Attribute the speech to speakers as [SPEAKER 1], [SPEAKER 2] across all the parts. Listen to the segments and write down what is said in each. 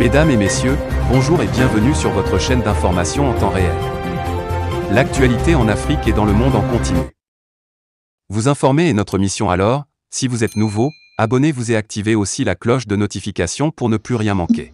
[SPEAKER 1] Mesdames et messieurs, bonjour et bienvenue sur votre chaîne d'information en temps réel. L'actualité en Afrique et dans le monde en continu. Vous informer est notre mission alors, si vous êtes nouveau, abonnez-vous et activez aussi la cloche de notification pour ne plus rien manquer.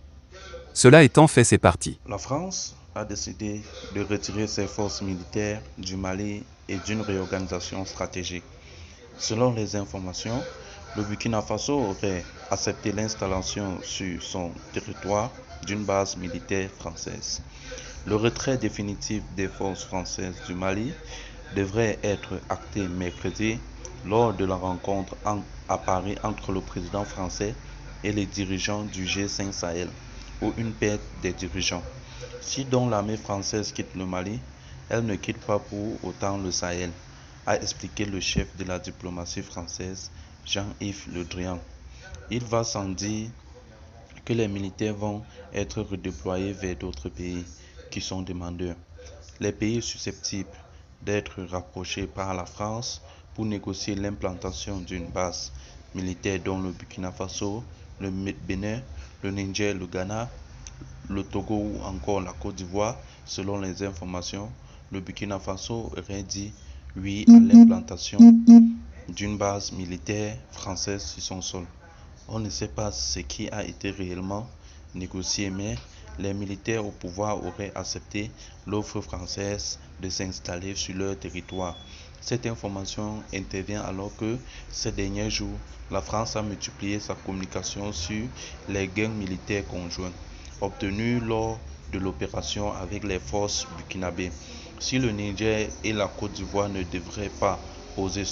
[SPEAKER 1] Cela étant fait, c'est parti.
[SPEAKER 2] La France a décidé de retirer ses forces militaires du Mali et d'une réorganisation stratégique. Selon les informations, le Burkina Faso aurait accepté l'installation sur son territoire d'une base militaire française. Le retrait définitif des forces françaises du Mali devrait être acté mercredi lors de la rencontre à Paris entre le président français et les dirigeants du G5 Sahel, ou une perte des dirigeants. Si donc l'armée française quitte le Mali, elle ne quitte pas pour autant le Sahel, a expliqué le chef de la diplomatie française, Jean-Yves Le Drian. Il va sans dire que les militaires vont être redéployés vers d'autres pays qui sont demandeurs. Les pays susceptibles d'être rapprochés par la France pour négocier l'implantation d'une base militaire dont le Burkina Faso, le Bénin, le Niger, le Ghana, le Togo ou encore la Côte d'Ivoire. Selon les informations, le Burkina Faso aurait dit oui à l'implantation d'une base militaire française sur son sol. On ne sait pas ce qui a été réellement négocié, mais les militaires au pouvoir auraient accepté l'offre française de s'installer sur leur territoire. Cette information intervient alors que ces derniers jours, la France a multiplié sa communication sur les gains militaires conjoints obtenus lors de l'opération avec les forces burkinabées. Si le Niger et la Côte d'Ivoire ne devraient pas poser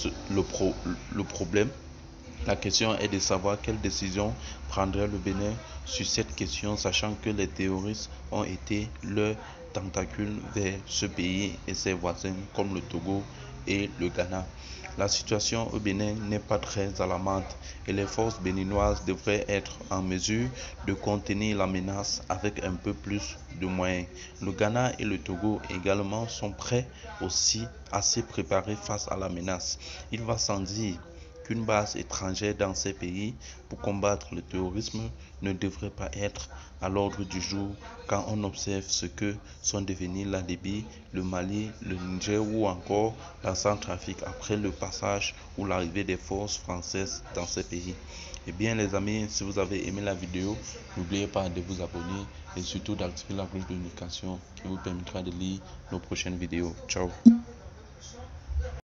[SPEAKER 2] le problème, la question est de savoir quelle décision prendrait le Bénin sur cette question, sachant que les terroristes ont été leurs tentacules vers ce pays et ses voisins comme le Togo et le Ghana. La situation au Bénin n'est pas très alarmante et les forces béninoises devraient être en mesure de contenir la menace avec un peu plus de moyens. Le Ghana et le Togo également sont prêts aussi assez préparés face à la menace. Il va sans dire qu'une base étrangère dans ces pays pour combattre le terrorisme ne devrait pas être à l'ordre du jour quand on observe ce que sont devenus la Libye, le Mali, le Niger ou encore la Centrafrique après le passage ou l'arrivée des forces françaises dans ces pays. Et bien les amis, si vous avez aimé la vidéo, n'oubliez pas de vous abonner et surtout d'activer la cloche de notification qui vous permettra de lire nos prochaines vidéos. Ciao.